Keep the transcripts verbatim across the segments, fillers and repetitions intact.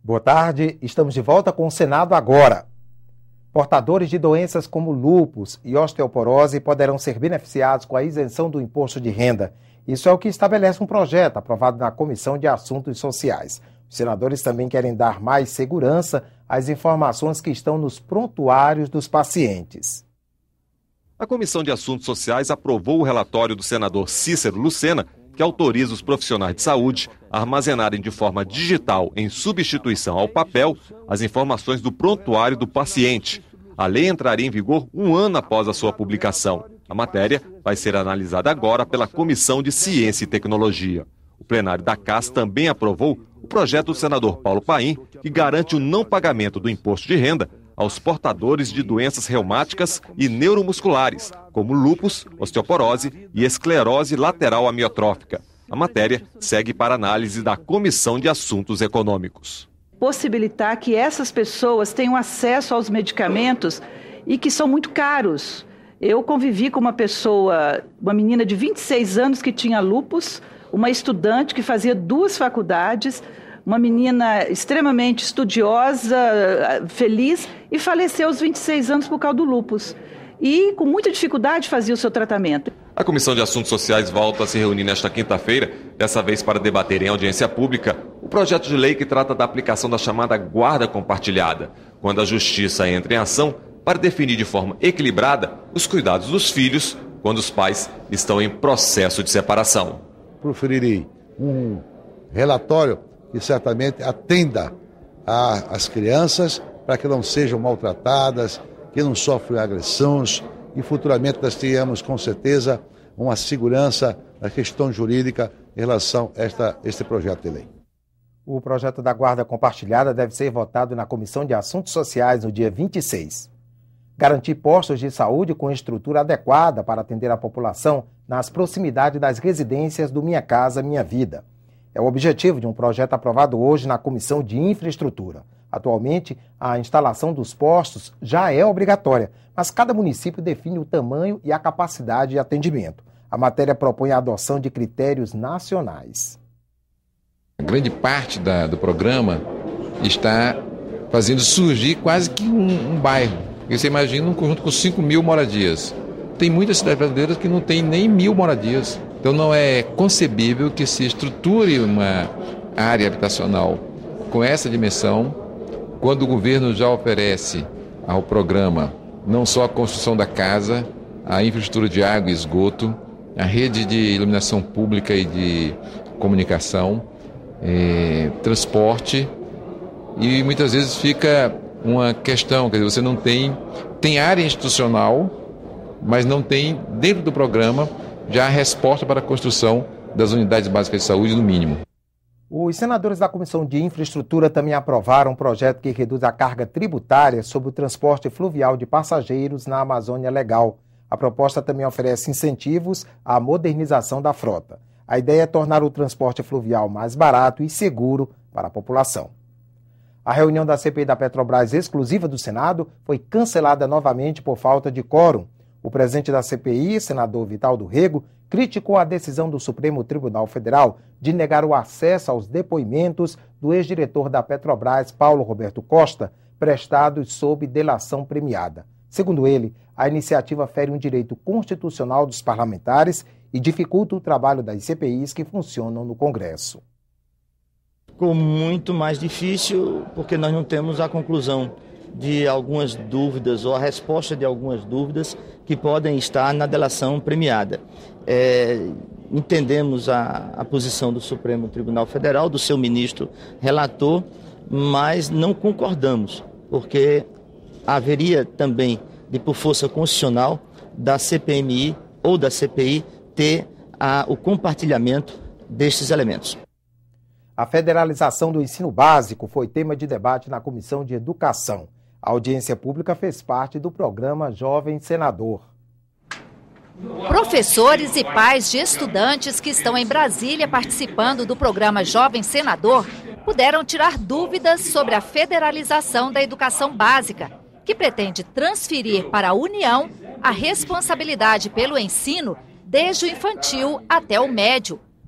Boa tarde, estamos de volta com o Senado agora. Portadores de doenças como lúpus e osteoporose poderão ser beneficiados com a isenção do imposto de renda. Isso é o que estabelece um projeto aprovado na Comissão de Assuntos Sociais. Os senadores também querem dar mais segurança às informações que estão nos prontuários dos pacientes. A Comissão de Assuntos Sociais aprovou o relatório do senador Cícero Lucena, que autoriza os profissionais de saúde a armazenarem de forma digital, em substituição ao papel, as informações do prontuário do paciente. A lei entraria em vigor um ano após a sua publicação. A matéria vai ser analisada agora pela Comissão de Ciência e Tecnologia. O plenário da C A S também aprovou o projeto do senador Paulo Paim, que garante o não pagamento do imposto de renda aos portadores de doenças reumáticas e neuromusculares, como lúpus, osteoporose e esclerose lateral amiotrófica. A matéria segue para análise da Comissão de Assuntos Econômicos. Possibilitar que essas pessoas tenham acesso aos medicamentos e que são muito caros. Eu convivi com uma pessoa, uma menina de vinte e seis anos que tinha lúpus, uma estudante que fazia duas faculdades, uma menina extremamente estudiosa, feliz, e faleceu aos vinte e seis anos por causa do lúpus. E com muita dificuldade fazia o seu tratamento. A Comissão de Assuntos Sociais volta a se reunir nesta quinta-feira, dessa vez para debater em audiência pública o projeto de lei que trata da aplicação da chamada guarda compartilhada, quando a Justiça entra em ação para definir de forma equilibrada os cuidados dos filhos quando os pais estão em processo de separação. Proferirei um relatório que certamente atenda às crianças para que não sejam maltratadas, que não sofrem agressões e futuramente nós tenhamos com certeza uma segurança na questão jurídica em relação a esta, este projeto de lei. O projeto da guarda compartilhada deve ser votado na Comissão de Assuntos Sociais no dia vinte e seis. Garantir postos de saúde com estrutura adequada para atender a população nas proximidades das residências do Minha Casa Minha Vida. É o objetivo de um projeto aprovado hoje na Comissão de Infraestrutura. Atualmente, a instalação dos postos já é obrigatória, mas cada município define o tamanho e a capacidade de atendimento. A matéria propõe a adoção de critérios nacionais. A grande parte da, do programa está fazendo surgir quase que um, um bairro. E você imagina um conjunto com cinco mil moradias. Tem muitas cidades brasileiras que não tem nem mil moradias. Então não é concebível que se estruture uma área habitacional com essa dimensão, quando o governo já oferece ao programa não só a construção da casa, a infraestrutura de água e esgoto, a rede de iluminação pública e de comunicação, eh, transporte, e muitas vezes fica uma questão, quer dizer, você não tem, tem área institucional, mas não tem dentro do programa já a resposta para a construção das unidades básicas de saúde no mínimo. Os senadores da Comissão de Infraestrutura também aprovaram um projeto que reduz a carga tributária sobre o transporte fluvial de passageiros na Amazônia Legal. A proposta também oferece incentivos à modernização da frota. A ideia é tornar o transporte fluvial mais barato e seguro para a população. A reunião da C P I da Petrobras exclusiva do Senado foi cancelada novamente por falta de quórum. O presidente da C P I, senador Vital do Rego, criticou a decisão do Supremo Tribunal Federal de negar o acesso aos depoimentos do ex-diretor da Petrobras, Paulo Roberto Costa, prestados sob delação premiada. Segundo ele, a iniciativa fere um direito constitucional dos parlamentares e dificulta o trabalho das C P Is que funcionam no Congresso. Ficou muito mais difícil porque nós não temos a conclusão de algumas dúvidas ou a resposta de algumas dúvidas que podem estar na delação premiada. É, entendemos a, a posição do Supremo Tribunal Federal, do seu ministro relator, mas não concordamos, porque haveria também, de por força constitucional, da C P M I ou da C P I ter a, o compartilhamento destes elementos. A federalização do ensino básico foi tema de debate na Comissão de Educação. A audiência pública fez parte do programa Jovem Senador. Professores e pais de estudantes que estão em Brasília participando do programa Jovem Senador puderam tirar dúvidas sobre a federalização da educação básica, que pretende transferir para a União a responsabilidade pelo ensino desde o infantil até o médio,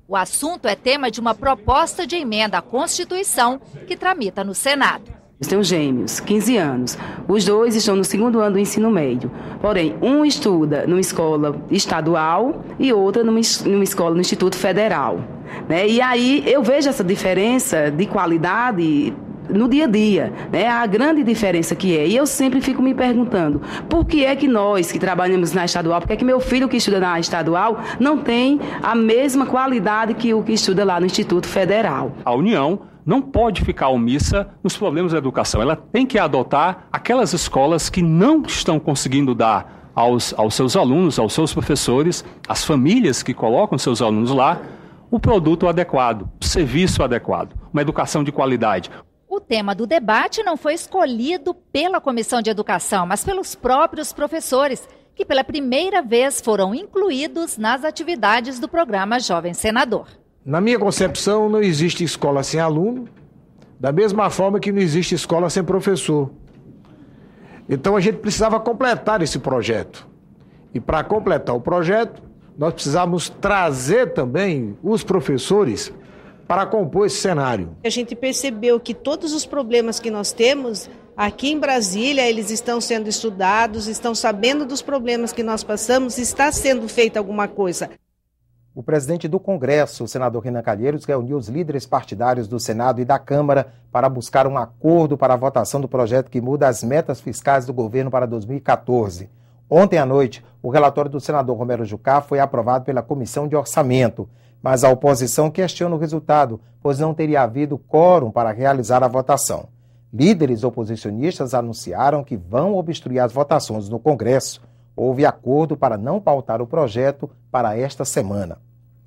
O assunto é tema de uma proposta de emenda à Constituição que tramita no Senado. Tenho gêmeos, quinze anos. Os dois estão no segundo ano do ensino médio. Porém, um estuda numa escola estadual e outra numa, numa escola no Instituto Federal. Né? E aí eu vejo essa diferença de qualidade no dia a dia, né? A grande diferença que é. E eu sempre fico me perguntando, por que é que nós que trabalhamos na estadual, por que é que meu filho que estuda na estadual não tem a mesma qualidade que o que estuda lá no Instituto Federal? A União não pode ficar omissa nos problemas da educação. Ela tem que adotar aquelas escolas que não estão conseguindo dar aos, aos seus alunos, aos seus professores, às famílias que colocam seus alunos lá, o produto adequado, o serviço adequado, uma educação de qualidade. O tema do debate não foi escolhido pela Comissão de Educação, mas pelos próprios professores, que pela primeira vez foram incluídos nas atividades do programa Jovem Senador. Na minha concepção, não existe escola sem aluno, da mesma forma que não existe escola sem professor. Então a gente precisava completar esse projeto. E para completar o projeto, nós precisamos trazer também os professores para compor esse cenário. A gente percebeu que todos os problemas que nós temos aqui em Brasília, eles estão sendo estudados, estão sabendo dos problemas que nós passamos, está sendo feita alguma coisa. O presidente do Congresso, o senador Renan Calheiros, reuniu os líderes partidários do Senado e da Câmara para buscar um acordo para a votação do projeto que muda as metas fiscais do governo para dois mil e quatorze. Ontem à noite, o relatório do senador Romero Jucá foi aprovado pela Comissão de Orçamento, mas a oposição questiona o resultado, pois não teria havido quórum para realizar a votação. Líderes oposicionistas anunciaram que vão obstruir as votações no Congresso. Houve acordo para não pautar o projeto para esta semana.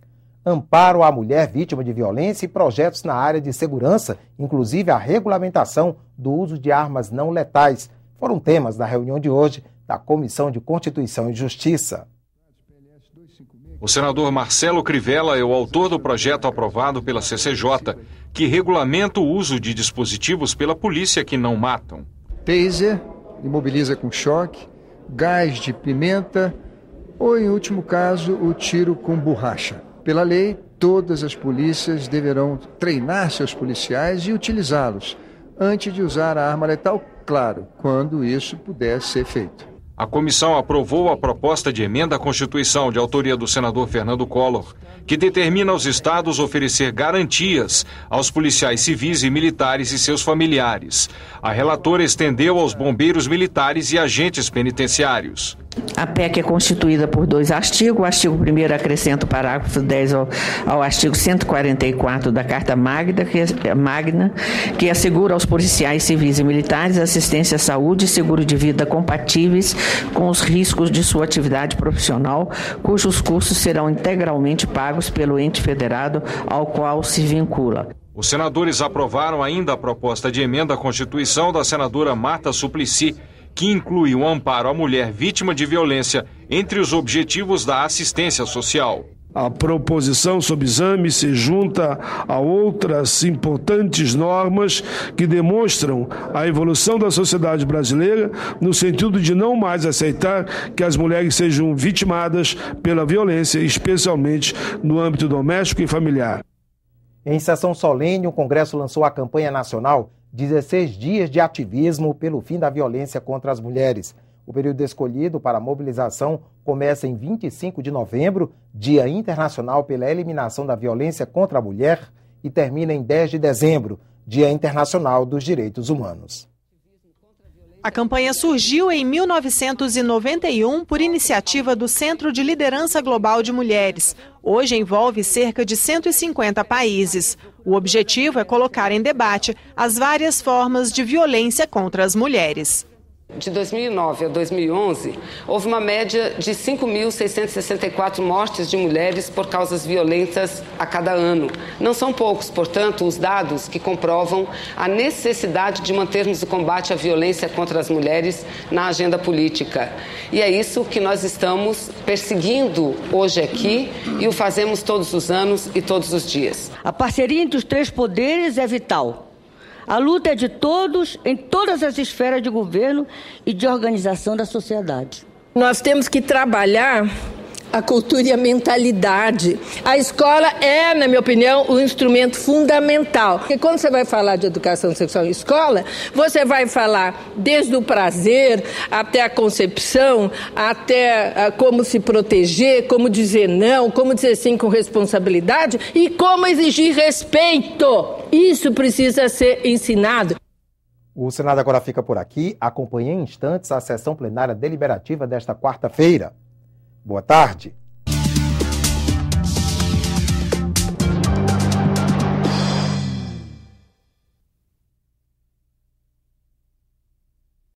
Amparo à mulher vítima de violência e projetos na área de segurança, inclusive a regulamentação do uso de armas não letais, foram temas da reunião de hoje da Comissão de Constituição e Justiça. O senador Marcelo Crivella é o autor do projeto aprovado pela C C J, que regulamenta o uso de dispositivos pela polícia que não matam. Taser, imobiliza com choque, gás de pimenta ou, em último caso, o tiro com borracha. Pela lei, todas as polícias deverão treinar seus policiais e utilizá-los antes de usar a arma letal, claro, quando isso puder ser feito. A comissão aprovou a proposta de emenda à Constituição de autoria do senador Fernando Collor, que determina aos estados oferecer garantias aos policiais civis e militares e seus familiares. A relatora estendeu aos bombeiros militares e agentes penitenciários. A P E C é constituída por dois artigos. O artigo primeiro acrescenta o parágrafo dez ao, ao artigo cento e quarenta e quatro da Carta Magna que, Magna, que assegura aos policiais civis e militares assistência à saúde e seguro de vida compatíveis com os riscos de sua atividade profissional, cujos custos serão integralmente pagos pelo ente federado ao qual se vincula. Os senadores aprovaram ainda a proposta de emenda à Constituição da senadora Marta Suplicy, que inclui o amparo à mulher vítima de violência entre os objetivos da assistência social. A proposição sob exame se junta a outras importantes normas que demonstram a evolução da sociedade brasileira no sentido de não mais aceitar que as mulheres sejam vitimadas pela violência, especialmente no âmbito doméstico e familiar. Em sessão solene, o Congresso lançou a campanha nacional dezesseis dias de ativismo pelo fim da violência contra as mulheres. O período escolhido para a mobilização começa em vinte e cinco de novembro, Dia Internacional pela Eliminação da Violência contra a Mulher, e termina em dez de dezembro, Dia Internacional dos Direitos Humanos. A campanha surgiu em mil novecentos e noventa e um por iniciativa do Centro de Liderança Global de Mulheres. Hoje envolve cerca de cento e cinquenta países. O objetivo é colocar em debate as várias formas de violência contra as mulheres. De dois mil e nove a dois mil e onze, houve uma média de cinco mil seiscentas e sessenta e quatro mortes de mulheres por causas violentas a cada ano. Não são poucos, portanto, os dados que comprovam a necessidade de mantermos o combate à violência contra as mulheres na agenda política. E é isso que nós estamos perseguindo hoje aqui e o fazemos todos os anos e todos os dias. A parceria entre os três poderes é vital. A luta é de todos, em todas as esferas de governo e de organização da sociedade. Nós temos que trabalhar a cultura e a mentalidade. A escola é, na minha opinião, um instrumento fundamental. Porque quando você vai falar de educação sexual em escola, você vai falar desde o prazer até a concepção, até uh, como se proteger, como dizer não, como dizer sim com responsabilidade e como exigir respeito. Isso precisa ser ensinado. O Senado agora fica por aqui. Acompanhe em instantes a sessão plenária deliberativa desta quarta-feira. Boa tarde.